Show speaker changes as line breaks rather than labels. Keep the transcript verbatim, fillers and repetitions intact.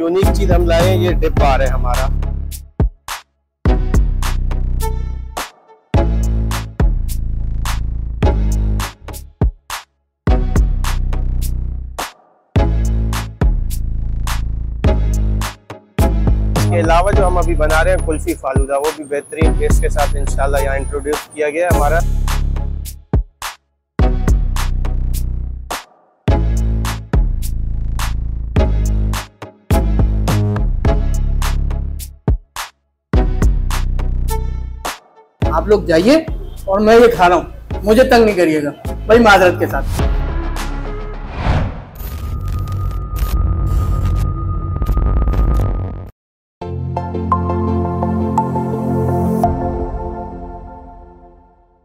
Unique चीज हम लाए हैं, ये डिप बार है हमारा। इसके अलावा जो हम अभी बना रहे हैं कुल्फी फालूदा, वो भी बेहतरीन टेस्ट के साथ इंशाल्लाह यहाँ इंट्रोड्यूस किया गया है हमारा।
आप लोग जाइए और मैं ये खा रहा हूँ, मुझे तंग नहीं करिएगा भाई, माजरत के साथ।